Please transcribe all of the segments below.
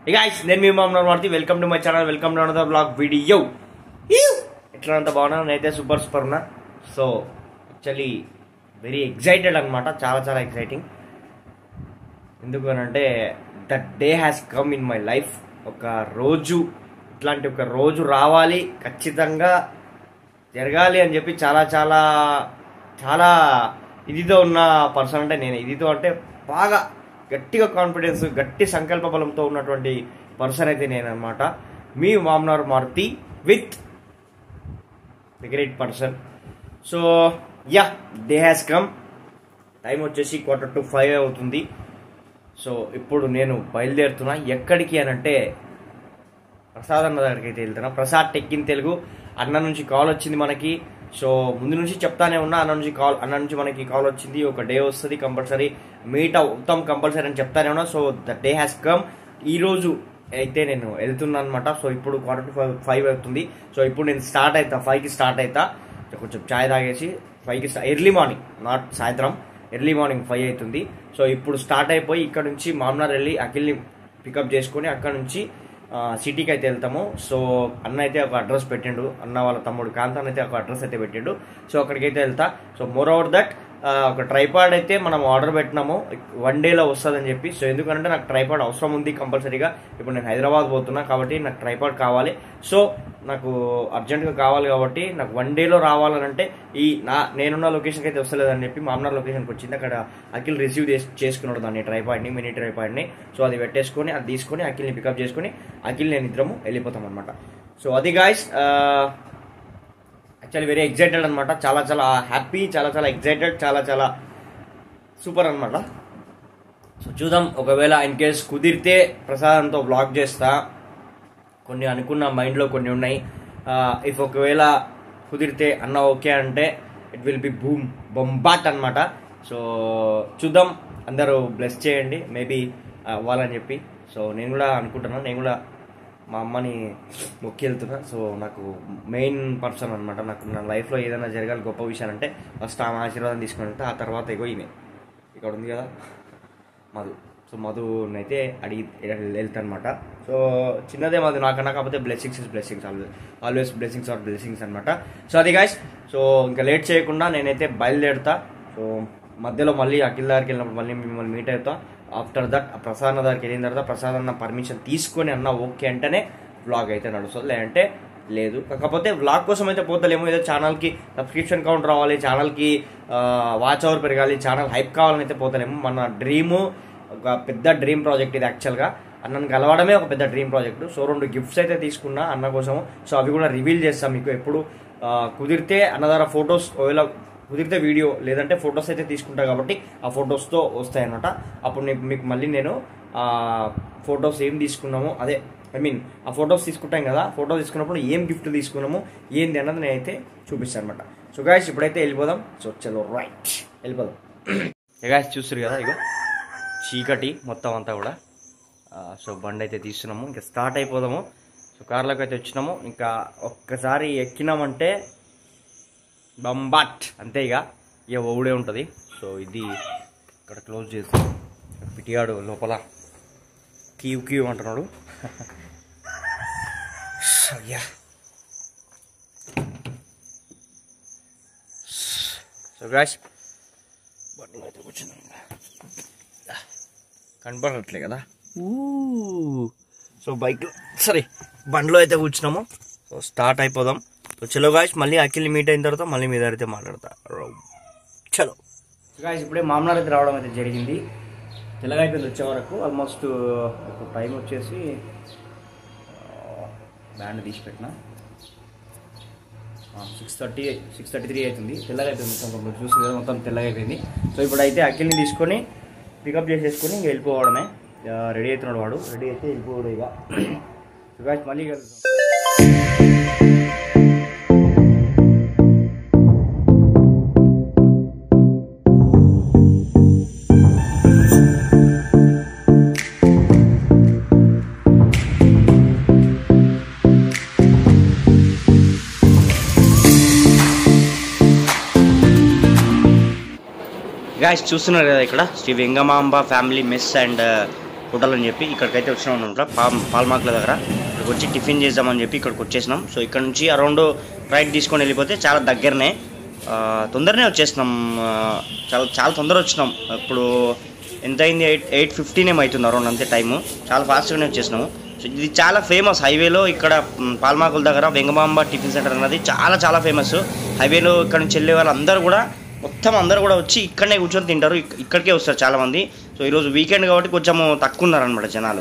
Hey guys, nenu Mahabubunagar Maruthi. Welcome to my channel. Welcome to another vlog video. Etlunnaru బాగున్నా నేనైతే super ఉన్నా. So actually very excited అన్నమాట, చాలా exciting. ఎందుకు అంటే that day has come in my life. ఒక రోజు ఇట్లాంటి ఒక రోజు రావాలి, ఖచ్చితంగా జరగాలి అని చెప్పి చాలా ఇదితో ఉన్న పర్సన్ అంటే నేను. ఇదితో అంటే బాగా గట్టిగా కాన్ఫిడెన్స్, గట్టి సంకల్ప బలంతో ఉన్నటువంటి పర్సన్ అయితే నేను అనమాట. మీ మామనార్ Maruti with the great person. So yeah, day has come. Time వచ్చేసి 4:45 అవుతుంది. సో ఇప్పుడు నేను బయలుదేరుతున్నా. ఎక్కడికి అని అంటే ప్రసాద్ అన్న దగ్గరికి అయితే వెళ్తున్నా. ప్రసాద్ టెక్ ఇన్ తెలుగు అన్న నుంచి కాల్ వచ్చింది మనకి. సో ముందు నుంచి చెప్తానే ఉన్నా, అన్న నుంచి మనకి కాల్ వచ్చింది. ఒక డే వస్తుంది, కంపల్సరీ మీట్ అవుతాం కంపల్సరీ అని చెప్తానే ఉన్నా. So the day has come. ఈరోజు అయితే నేను వెళ్తున్నా అనమాట. సో ఇప్పుడు 4:45 అవుతుంది. సో ఇప్పుడు నేను స్టార్ట్ అవుతా, 5కి స్టార్ట్ అవుతా. కొంచెం ఛాయ్ తాగేసి 5కి ఎర్లీ మార్నింగ్, నాట్ సాయంత్రం, ఎర్లీ మార్నింగ్ 5 అవుతుంది. సో ఇప్పుడు స్టార్ట్ అయిపోయి ఇక్కడ నుంచి మామనార్ వెళ్ళి అఖిల్ని పికప్ చేసుకొని అక్కడ నుంచి సిటీకి అయితే వెళ్తాము. సో అన్న అయితే ఒక అడ్రస్ పెట్టిండు, అన్న వాళ్ళ తమ్ముడు కాంతాన్ అయితే ఒక అడ్రస్ అయితే పెట్టిండు. సో అక్కడికైతే వెళ్తా. సో మోర్ ఓవర్ దట్ ఒక ట్రైపాడ్ అయితే మనం ఆర్డర్ పెట్టినాము, 1 డేలో వస్తుందని చెప్పి. సో ఎందుకంటే నాకు ట్రైపాడ్ అవసరం ఉంది కంపల్సరీగా. ఇప్పుడు నేను హైదరాబాద్ పోతున్నా కాబట్టి నాకు ట్రైపాడ్ కావాలి. సో నాకు అర్జెంట్గా కావాలి కాబట్టి నాకు 1 డేలో రావాలనంటే నేనున్న లొకేషన్కి అయితే వస్తలేదని చెప్పి మామనార్ లొకేషన్కి వచ్చింది. అక్కడ అఖిల్ రిసీవ్ చేసుకున్నాడు దాన్ని, ట్రైపాడ్ని, మినీ ట్రైపాడ్ని. సో అది పెట్టేసుకొని అది తీసుకొని అఖిల్ని పికప్ చేసుకొని అఖిల్ నేను ఇద్దరము వెళ్ళిపోతాం అనమాట. సో అది గాయస్, యాక్చువల్లీ వెరీ ఎక్సైటెడ్ అనమాట. చాలా హ్యాపీ, చాలా ఎక్సైటెడ్, చాలా సూపర్ అనమాట. సో చూద్దాం, ఒకవేళ ఇన్ కేస్ కుదిరితే ప్రసాదంతో బ్లాగ్ చేస్తా. కొన్ని అనుకున్న మైండ్లో కొన్ని ఉన్నాయి. ఇఫ్ ఒకవేళ కుదిరితే అన్న ఓకే అంటే ఇట్ విల్ బి బొంబాట్ అనమాట. సో చూద్దాం, అందరూ బ్లెస్ చేయండి, మేబీ అవ్వాలని చెప్పి. సో నేను కూడా అనుకుంటున్నాను, నేను కూడా మా అమ్మని మొక్కి వెళ్తున్నా. సో నాకు మెయిన్ పర్సన్ అనమాట. నాకు నా లైఫ్లో ఏదైనా జరగాలి గొప్ప విషయాలు అంటే ఫస్ట్ ఆమె ఆశీర్వాదం తీసుకుని వెళ్తే, ఆ తర్వాత ఇక్కడ ఉంది కదా మధు. సో మధునైతే అడిగి వెళ్తా అనమాట. సో చిన్నదే మధు నాకన్నా, కాకపోతే బ్లెస్సింగ్స్ ఆల్వేస్ బ్లెస్సింగ్స్ అనమాట. సో అది గాయస్, సో ఇంకా లేట్ చేయకుండా నేనైతే బయలుదేరుతా. సో మధ్యలో మళ్ళీ అఖిల్ దగ్గరికి వెళ్ళినప్పుడు మళ్ళీ మిమ్మల్ని మీట్ అవుతా. ఆఫ్టర్ దట్ ప్రసాద్ అన్న దగ్గరికి వెళ్ళిన తర్వాత ప్రసాద్ అన్న పర్మిషన్ తీసుకొని అన్న ఓకే అంటేనే వ్లాగ్ అయితే నడుస్తుంది, లేదంటే లేదు. కాకపోతే వ్లాగ్ కోసం అయితే పోతలేమో, ఏదో ఛానల్కి సబ్స్క్రిప్షన్ కౌంట్ రావాలి, ఛానల్కి వాచ్ అవర్ పెరగాలి, ఛానల్ హైప్ కావాలని అయితే పోతలేము. మన డ్రీము, ఒక పెద్ద డ్రీమ్ ప్రాజెక్ట్ ఇది. యాక్చువల్గా అన్నను కలవడమే ఒక పెద్ద డ్రీమ్ ప్రాజెక్ట్. సో 2 గిఫ్ట్స్ అయితే తీసుకున్నా అన్న కోసం. సో అవి కూడా రివీల్ చేస్తాం మీకు ఎప్పుడు కుదిరితే. అన్న దగ్గర ఫొటోస్, ఒకవేళ కుదిరితే వీడియో లేదంటే ఫొటోస్ అయితే తీసుకుంటా కాబట్టి ఆ ఫొటోస్తో వస్తాయన్నమాట. అప్పుడు మీకు మళ్ళీ నేను ఫొటోస్ ఏం తీసుకున్నాము, ఆ ఫొటోస్ తీసుకుంటాం కదా, ఫొటోస్ తీసుకున్నప్పుడు ఏం గిఫ్ట్ తీసుకున్నాము ఏంది అన్నది నేనైతే చూపిస్తాను అనమాట. సో గాయస్ ఇప్పుడైతే వెళ్ళిపోదాం. సో చలో రైట్ వెళ్ళిపోదాం. గాయస్ చూస్తారు కదా, ఇగో చీకటి మొత్తం అంతా కూడా. సో బండి అయితే తీస్తున్నాము, ఇంకా స్టార్ట్ అయిపోదాము. సో కార్లోకి అయితే వచ్చినాము. ఇంకా ఒక్కసారి ఎక్కినామంటే బంబాట్ అంతే, ఇక ఊడే ఉంటుంది. సో ఇది ఇక్కడ క్లోజ్ చేసి పిటియాడు లోపల క్యూ అంటున్నాడు. సో గాయ్స్ బండ్లో అయితే కూర్చున్నాం, కనపడట్లే కదా. సో బండ్లో అయితే కూర్చున్నాము. సో స్టార్ట్ అయిపోదాం. సో చలో గాయ్స్, మళ్ళీ అఖిల్ని మీట్ అయిన తర్వాత మళ్ళీ మీ దగ్గర అయితే మాట్లాడతా. చలో గాయ్స్, ఇప్పుడే మామనార్ అయితే రావడం అయితే జరిగింది. తెల్లగైపోయింది వచ్చే వరకు. ఆల్మోస్ట్ ఇప్పుడు టైం వచ్చేసి బ్యాండ్ తీసి పెట్టిన 6:33 అవుతుంది. తెల్లగైపోయింది మొత్తం, చూసి కదా మొత్తం తెల్లగైపోయింది. సో ఇప్పుడైతే అఖిల్ని తీసుకొని పికప్ చేసేసుకొని ఇంక వెళ్ళిపోవడమే. రెడీ అవుతున్నాడు వాడు, రెడీ అయితే వెళ్ళిపోవడం ఇక. సో గాయ్స్ మళ్ళీ కలుద్దాం. గాయస్ చూస్తున్నారు కదా, ఇక్కడ Shri Vengamamba family mess and hotel అని చెప్పి ఇక్కడికైతే వచ్చినాం అనమాట. పాల్మాక్ల దగ్గర ఇక్కడికి వచ్చి టిఫిన్ చేద్దామని చెప్పి ఇక్కడికి వచ్చేసినాం. సో ఇక్కడ నుంచి అరౌండ్ రైట్ తీసుకొని వెళ్ళిపోతే చాలా దగ్గరనే, తొందరనే వచ్చేసినాం. చాలా తొందర వచ్చినాం. ఇప్పుడు ఎంత అయింది, 8:15 ఏమవుతుంది అరౌండ్ అంతే టైము. చాలా ఫాస్ట్గానే వచ్చేసినాము. సో ఇది చాలా ఫేమస్ హైవేలో, ఇక్కడ పాల్మాకుల దగ్గర వెంగమాంబ టిఫిన్ సెంటర్ అన్నది చాలా ఫేమస్ హైవేలో. ఇక్కడ నుంచి వెళ్ళే వాళ్ళు అందరూ కూడా మొత్తం అందరూ కూడా వచ్చి ఇక్కడనే కూర్చొని తింటారు. ఇక్కడికే వస్తారు చాలామంది. సో ఈరోజు వీకెండ్ కాబట్టి కొంచెం తక్కువ ఉన్నారనమాట జనాలు.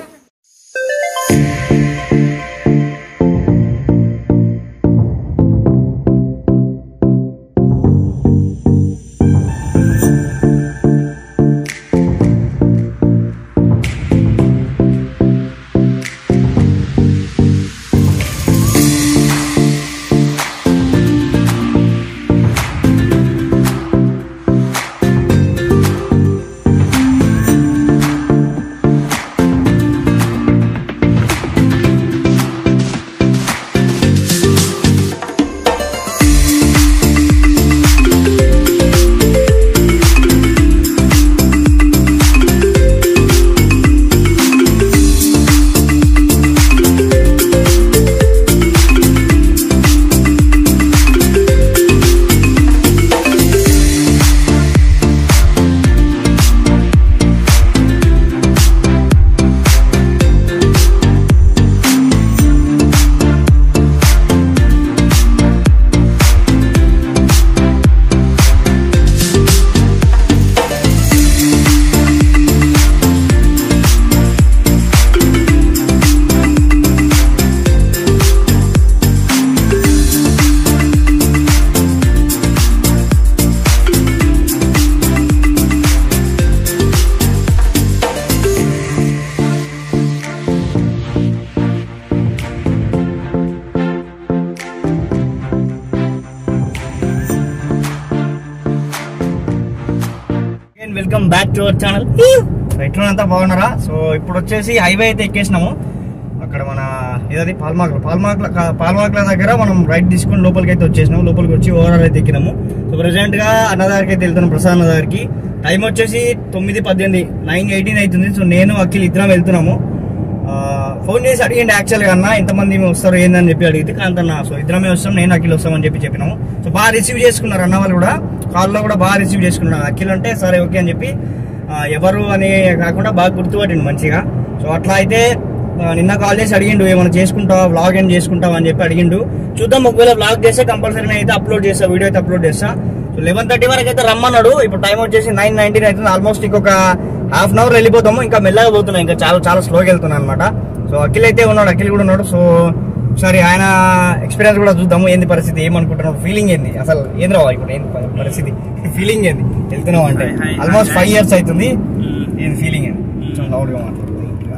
Welcome back to our channel. ఎట్లున్నంతా బాగున్నారా? సో ఇప్పుడు వచ్చేసి హైవే అయితే ఎక్కేసినాము. అక్కడ మన ఏదది పాల్మాక్ల దగ్గర మనం రైట్ తీసుకుని లోపలికి అయితే వచ్చేసినాము. లోపలికి వచ్చి ఓవరాల్ అయితే ఎక్కినాము. సో ప్రెసెంట్ గా అన్నదారికి అయితే వెళ్తున్నాం, ప్రసాద్ అన్నదారికి. టైం వచ్చేసి 9:18, 9:18 అవుతుంది. సో నేను అఖిల్ ఇద్దరం వెళ్తున్నాము. ఫోన్ చేసి అడిగిండి యాక్చువల్ గా అన్న ఎంతమంది వస్తారు ఏందని చెప్పి అడిగితే కాంతన్న సో ఇద్దరమే వస్తాం, నేను అఖిల్ వస్తామని చెప్పినాము. సో బాగా రిసీవ్ చేసుకున్నారు అన్న వాళ్ళు కూడా, కాల్లో కూడా బాగా రిసీవ్ చేసుకున్నారు. అఖిల్ అంటే సరే ఓకే అని చెప్పి ఎవరు అని కాకుండా బాగా గుర్తుపట్టిండు మంచిగా. సో అట్లా అయితే నిన్న కాల్ చేసి అడిగిండు ఏమైనా చేసుకుంటావా, వ్లాగ్ ఏం చేసుకుంటావా అని చెప్పి అడిగిండు. చూద్దాం, ఒకవేళ వ్లాగ్ చేస్తే కంపల్సరీ అయితే అప్లోడ్ చేస్తా, వీడియో అయితే అప్లోడ్ చేస్తా. సో 11:30 వరకు అయితే రమ్మన్నాడు. ఇప్పుడు టైం వచ్చేసి 9:19 అవుతుంది. ఆల్మోస్ట్ ఇంకొక హాఫ్ అన్ అవర్ వెళ్ళిపోతాము. ఇంకా మెల్లగా పోతున్నాం, ఇంకా చాలా స్లోగా వెళ్తున్నాను అనమాట. సో అఖిల్ అయితే ఉన్నాడు, అఖిల్ కూడా ఉన్నాడు. సో ఒకసారి ఆయన ఎక్స్పీరియన్స్ కూడా చూద్దాము, ఏంది పరిస్థితి, ఏమనుకుంటున్నాడు, ఫీలింగ్ ఏంది, అసలు ఏం రావా ఇప్పుడు ఏంది పరిస్థితి, ఫీలింగ్ ఏంది వెళ్తున్నావు అంటే. ఆల్మోస్ట్ 5 years అవుతుంది. ఏంది ఫీలింగ్ ఏంది, కొంచెం లౌడ్ గా మాట్లాడుతుంది.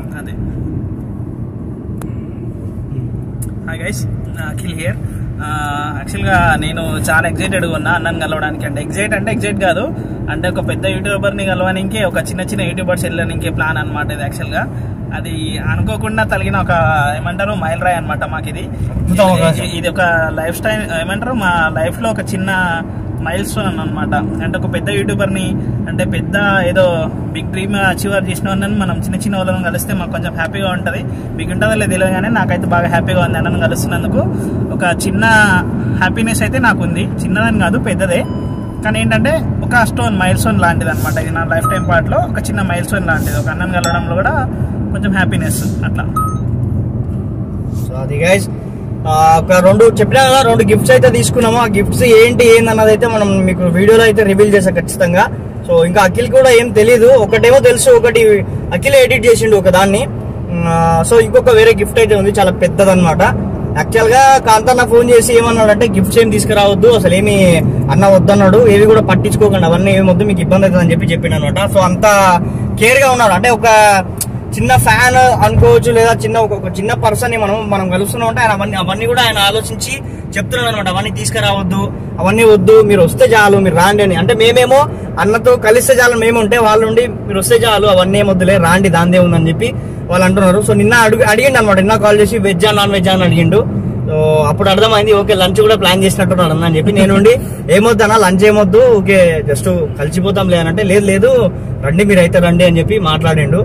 Hi guys, Akhil here. యాక్చువల్గా నేను చాలా ఎగ్జైటెడ్గా ఉన్నా అన్నను కలవడానికి. అంటే ఎగ్జైట్ కాదు, అంటే ఒక పెద్ద యూట్యూబర్ని కలవడానికి, ఒక చిన్న యూట్యూబర్స్ వెళ్ళడానికి ప్లాన్ అనమాట ఇది. యాక్చువల్గా అది అనుకోకుండా తగిన ఒక ఏమంటారు మైల్ రాయి అనమాట మాకు. ఇది ఒక లైఫ్ స్టైల్ ఏమంటారు, మా లైఫ్ లో ఒక చిన్న మైల్ స్టోన్ అనమాట. అంటే ఒక పెద్ద యూట్యూబర్ని, అంటే పెద్ద ఏదో బిగ్ డ్రీమ్ అచీవర్ చేసిన వాళ్ళని మనం చిన్న వాళ్ళని కలిస్తే మాకు కొంచెం హ్యాపీగా ఉంటుంది. మీకు ఉంటుందో లేదు తెలియదు కానీ నాకైతే బాగా హ్యాపీగా ఉంది అన్నను కలుస్తున్నందుకు. ఒక చిన్న హ్యాపీనెస్ అయితే నాకు ఉంది, చిన్నదని కాదు పెద్దదే, కానీ ఏంటంటే ఒక స్టోన్ మైల్ స్టోన్ లాంటిది అనమాట. ఇది నా లైఫ్ టైం పార్ట్ లో ఒక చిన్న మైల్ స్టోన్ లాంటిది, ఒక అన్నను కలవడంలో కూడా కొంచెం హ్యాపీనెస్ అట్లా. సో అది గైస్, ఒక 2 చెప్పినా కదా, 2 గిఫ్ట్స్ అయితే తీసుకున్నాము. ఆ గిఫ్ట్స్ ఏంటన్నది అయితే మనం మీకు వీడియోలో అయితే రివీల్ చేసాం ఖచ్చితంగా. సో ఇంకా అఖిల్ కూడా ఏం తెలీదు, ఒకటేమో తెలుసు, ఒకటి అఖిల్ ఎడిట్ చేసిండు ఒక దాన్ని. సో ఇంకొక వేరే గిఫ్ట్ అయితే ఉంది, చాలా పెద్దదన్నమాట. యాక్చువల్ గా కాంతన్న ఫోన్ చేసి ఏమన్నాడు అంటే గిఫ్ట్స్ ఏం తీసుకురావద్దు, అసలు ఏమి అన్న వద్దన్నాడు, ఏవి కూడా పట్టించుకోకండి, అవన్నీ ఏమి వద్దు, మీకు ఇబ్బంది అవుతుంది అని చెప్పి అనమాట. సో అంత కేర్ గా ఉన్నాడు, అంటే ఒక చిన్న ఫ్యాన్ అనుకోవచ్చు, లేదా ఒక చిన్న పర్సన్ ని మనం కలుస్తున్నాం అంటే ఆయన అవన్నీ కూడా ఆయన ఆలోచించి చెప్తున్నాడు అనమాట. అవన్నీ తీసుకురావద్దు, అవన్నీ వద్దు, మీరు వస్తే చాలు, మీరు రాండి అని. అంటే మేమేమో అన్నతో కలిస్తే చాలు మేము ఉంటే, వాళ్ళు ఉండి మీరు వస్తే చాలు, అవన్నీ వద్దులే, రాండి, దాందే ఉందని చెప్పి వాళ్ళు అంటున్నారు. సో నిన్న అడిగిండు అనమాట, నిన్న కాల్ చేసి వెజ్జా నాన్ వెజ్ అని అడిగిండు. సో అప్పుడు అర్థమైంది, ఓకే లంచ్ కూడా ప్లాన్ చేసినట్టున్నాడు అన్న అని చెప్పి. నేనుండి ఏమొద్దు అన్న, లంచ్ ఏమొద్దు, ఓకే జస్ట్ కలిసిపోతాం లేదంటే, లేదు రండి, మీరు అయితే రండి అని చెప్పి మాట్లాడిండు.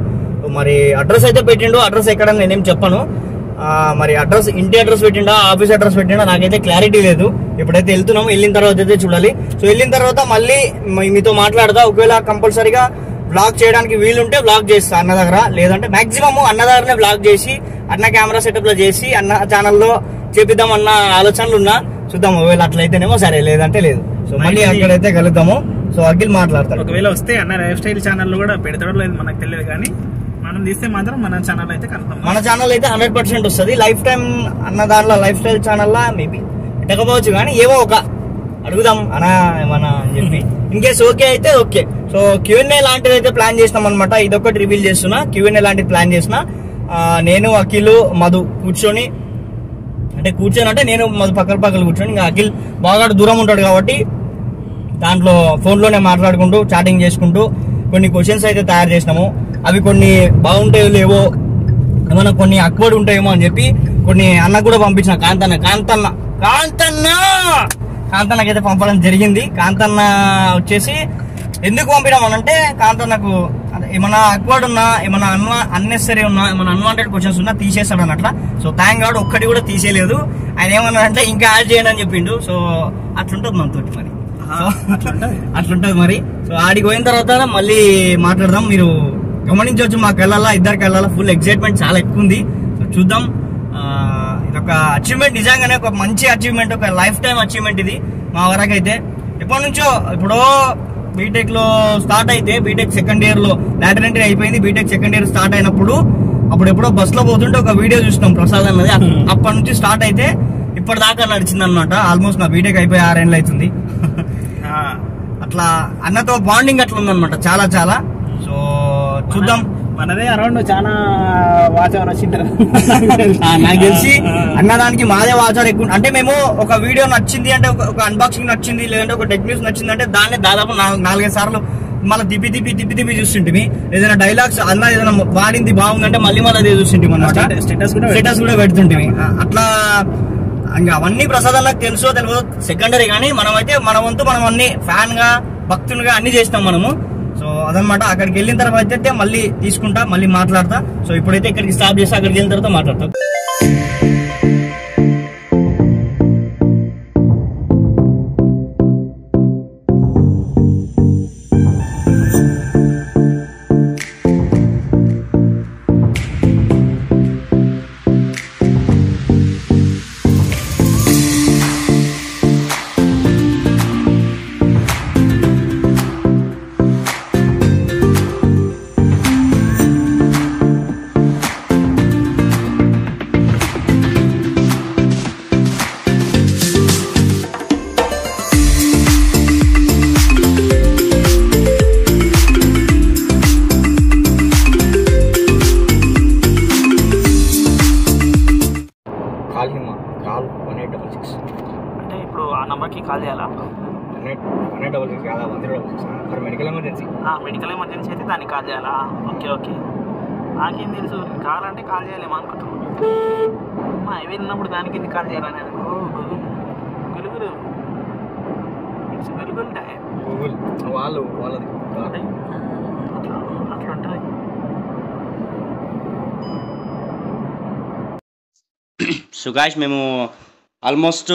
మరి అడ్రస్ అయితే పెట్టిండు, అడ్రస్ ఎక్కడ నేనేం చెప్పను. మరి అడ్రస్ ఇంటి అడ్రస్ పెట్టిండా ఆఫీస్ అడ్రస్ పెట్టిండా నాకైతే క్లారిటీ లేదు. ఇప్పుడైతే వెళ్తున్నాము, వెళ్ళిన తర్వాత అయితే చూడాలి. సో వెళ్ళిన తర్వాత మళ్ళీ మీతో మాట్లాడదా. ఒకవేళ కంపల్సరీగా బ్లాగ్ చేయడానికి వీలుంటే బ్లాగ్ చేస్తా అన్న దగ్గర, లేదంటే మాక్సిమం అన్న దగ్గరనే బ్లాగ్ చేసి అన్న కెమెరా సెటప్ లో చేసి అన్న ఛానల్లో చేపిద్దాం అన్న ఆలోచనలు ఉన్నా. చూద్దాం, ఒకవేళ అట్లయితేనేమో సరే, లేదంటే లేదు. సో మళ్ళీ అక్కడైతే కలుద్దాము. సో అఖిల్ మాట్లాడతాడు. ఒకవేళ వస్తే అన్న లైఫ్ స్టైల్ ఛానల్ కూడా పెడతాడో లేదు మనకు తెలియదు, కానీ మనం తీస్తే మాత్రం మన ఛానల్ అయితే కన్ఫర్మ్, మన ఛానల్ అయితే 100% వస్తుంది. లైఫ్ టైం అన్న దాంట్లో లైఫ్ స్టైల్ ఛానల్లో మేబీ పెట్టకపోవచ్చు, కానీ ఏవో ఒక అడుగుదాం అనా ఏమన్నా అని చెప్పి. ఇన్ కేస్ ఓకే అయితే ఓకే. సో Q&A లాంటిది అయితే ప్లాన్ చేసినాం అనమాట. ఇదొకటి రివీల్ చేస్తున్నా. Q&A లాంటిది ప్లాన్ చేసిన. నేను అఖిల్ మధు కూర్చొని అంటే నేను మధు పక్కన కూర్చొని, ఇంకా అఖిల్ బాగా దూరం ఉంటాడు కాబట్టి దాంట్లో ఫోన్లోనే మాట్లాడుకుంటూ చాటింగ్ చేసుకుంటూ కొన్ని క్వశ్చన్స్ అయితే తయారు చేసినాము. అవి కొన్ని బాగుంటాయో లేవో, ఏమన్నా కొన్ని అక్వర్డ్ ఉంటాయేమో అని చెప్పి కొన్ని అన్నకు కూడా పంపించిన. కాంతన్నకైతే పంపడం జరిగింది. కాంతన్న వచ్చేసి ఎందుకు పంపినామనంటే, కాంతన్నకు ఏమన్నా అక్వర్డ్ ఉన్నా, ఏమన్నా అన్నెసరీ ఉన్నా, ఏమన్నా అన్వాంటెడ్ క్వశ్చన్స్ ఉన్నా తీసేస్తాడు అన్నట్ల. సో థ్యాంక్ గాడ్ ఒక్కటి కూడా తీసేయలేదు. ఆయన ఏమన్నాడంటే ఇంకా యాడ్ చేయండి అని చెప్పిండు. సో అట్లుంటది మనతో మరి, అట్లుంటది మరి. సో ఆడికి పోయిన తర్వాత మళ్ళీ మాట్లాడదాం. మీరు గమనించవచ్చు మా కళ్ళల్లో, ఇద్దరు కళ్ళల్లో ఫుల్ ఎక్సైట్మెంట్ చాలా ఎక్కువ ఉంది. సో చూద్దాం. ఇదొక అచీవ్మెంట్, నిజంగానే ఒక మంచి అచీవ్మెంట్, ఒక లైఫ్ టైం అచీవ్మెంట్ ఇది మా వరకైతే. ఎప్పటి నుంచో ఇప్పుడు బీటెక్ లో స్టార్ట్ అయితే, బీటెక్ సెకండ్ ఇయర్ లో లాటరల్ ఎంట్రీ అయిపోయింది. బీటెక్ సెకండ్ ఇయర్ స్టార్ట్ అయినప్పుడు ఎప్పుడో బస్ లో పోతుంటే ఒక వీడియో చూసినాం ప్రసాద్ అన్నది. అప్పటి నుంచి స్టార్ట్ అయితే ఇప్పటిదాకా నడిచింది అనమాట. ఆల్మోస్ట్ నా బీటెక్ అయిపోయి 6 ఏళ్ళు అవుతుంది. అట్లా అన్నతో బాండింగ్ అట్లా ఉందన్నమాట, చాలా చాలా. సో చూద్దాం. మనదే అరౌండ్ చాలా వాచ్ అవర్ వచ్చింటారు నాకు తెలిసి అన్నదానికి మాదే వాచ్ అవర్ ఎక్కువ. అంటే మేము ఒక వీడియో నచ్చింది అంటే, ఒక అన్బాక్సింగ్ నచ్చింది, లేదంటే ఒక టెక్ న్యూస్ నచ్చింది అంటే దాన్ని దాదాపు 4-5 సార్లు మళ్ళీ తిప్పి చూస్తుంటివి. ఏదైనా డైలాగ్స్ అన్న ఏదైనా వాడింది బాగుందంటే మళ్ళీ అదే చూస్తుంటివి అన్నమాట. స్టేటస్ కూడా పెడుతుంటివి. అట్లా ఇంకా అవన్నీ ప్రసాద్ అన్నకు తెలుసో తెలియదో సెకండరీ, కానీ మనమైతే మన వంతు మనం అన్ని ఫ్యాన్ గా భక్తునిగా అన్ని చేస్తాం మనము. సో అదనమాట. అక్కడికి వెళ్ళిన తర్వాత అయితే మళ్ళీ తీసుకుంటా, మళ్ళీ మాట్లాడతా. సో ఇప్పుడైతే ఇక్కడికి స్టాప్ చేసి అక్కడికి వెళ్ళిన తర్వాత మాట్లాడతా. కాల్ 1866. అంటే ఇప్పుడు ఆ నంబర్కి కాల్ చేయాలా? 1866 కాదా, 1066 for medical emergency. Medical emergency అయితే దానికి కాల్ చేయాలా? ఓకే ఓకే, నాకేం తెలుసు. కావాలంటే కాల్ చేయలేమో అనుకుంటున్నాను. మా ఇవి ఉన్నప్పుడు దానికి ఎందుకు కాల్ చేయాలని Google it's Google time. Google వాళ్ళది అట్లా ఉంటుంది. సో గాయ్స్, మేము ఆల్మోస్ట్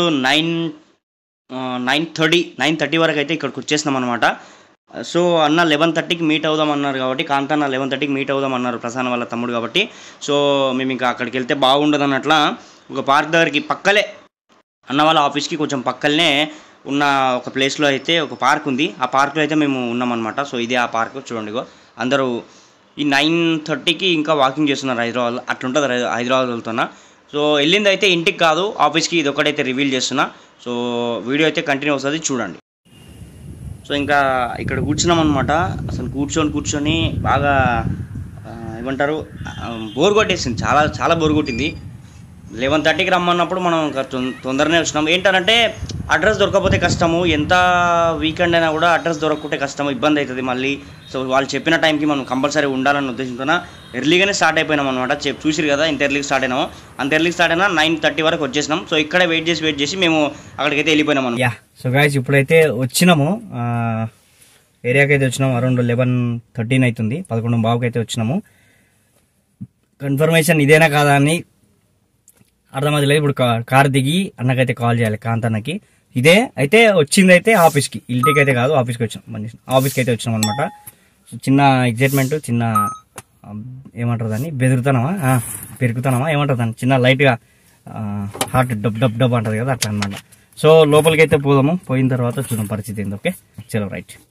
9:30 వరకు అయితే ఇక్కడికి వచ్చేసినాం అనమాట. సో అన్న 11:30కి మీట్ అవుదాం అన్నారు కాబట్టి, కాంతన్న 11:30కి మీట్ అవుదాం అన్నారు ప్రసాద్ వాళ్ళ తమ్ముడు కాబట్టి. సో మేము ఇంకా అక్కడికి వెళ్తే బాగుండదు అన్నట్ల ఒక పార్క్ దగ్గరికి పక్కలే, అన్న వాళ్ళ ఆఫీస్కి కొంచెం పక్కనే ఉన్న ఒక ప్లేస్లో అయితే ఒక పార్క్ ఉంది. ఆ పార్క్లో అయితే మేము ఉన్నామన్నమాట. సో ఇదే ఆ పార్క్. చూడండి, అందరూ ఈ 9:30కి ఇంకా వాకింగ్ చేస్తున్నారు హైదరాబాద్. అట్లుంటుంది హైదరాబాద్ వెళ్తున్నా. సో వెళ్ళింది అయితే ఇంటికి కాదు, ఆఫీస్కి. ఇది ఒకటైతే రివీల్ చేస్తున్నా. సో వీడియో అయితే కంటిన్యూ అవుతుంది, చూడండి. సో ఇంకా ఇక్కడ కూర్చున్నాం అనమాట. అసలు కూర్చొని బాగా ఏమంటారు, బోర్ కొట్టేసింది, చాలా చాలా బోర్ కొట్టింది. 11:30కి రమ్మన్నప్పుడు మనం తొందరనే వచ్చినాం. ఏంటంటే అడ్రస్ దొరకకపోతే కష్టము, ఎంత వీకెండ్ అయినా కూడా అడ్రస్ దొరకకుంటే కష్టము, ఇబ్బంది అవుతుంది మళ్ళీ. సో వాళ్ళు చెప్పిన టైంకి మనం కంపల్సరీ ఉండాలన్న ఉద్దేశంతో ఎర్లీగానే స్టార్ట్ అయిపోయినాం అనమాట. చూసిరు కదా ఎంత ఎర్లీగా స్టార్ట్ అయినాము. అంత ఎర్లీగా స్టార్ట్ అయినా 9:30 వరకు వచ్చేసినాం. సో ఇక్కడే వెయిట్ చేసి మేము అక్కడికైతే వెళ్ళిపోయినాం అనమాట. సో గైస్, ఇప్పుడైతే వచ్చినాము, ఏరియాకి అయితే వచ్చినాము. అరౌండ్ 11:13 అవుతుంది, 11:15కి అయితే వచ్చినాము. కన్ఫర్మేషన్ ఇదేనా కాదా అని అర్థమవుతుంది. ఇప్పుడు కార్ దిగి అన్నకైతే కాల్ చేయాలి, కాంతన్నకి. ఇదే అయితే వచ్చింది అయితే ఆఫీస్కి, ఇంటికి అయితే కాదు, ఆఫీస్కి వచ్చాం. ఆఫీస్కి అయితే వచ్చినాం అనమాట. చిన్న ఎగ్జైట్మెంట్, చిన్న ఏమంటారు దాన్ని, పెరుగుతానమా ఏమంటారు దాన్ని, చిన్న లైట్గా హార్ట్ డబ్ డబ్ డబ్ అంటది కదా, అట్లా అనమాట. సో లోపలికి అయితే పోదాము, పోయిన తర్వాత చూద్దాం పరిస్థితి ఏంది. ఓకే, చలో రైట్.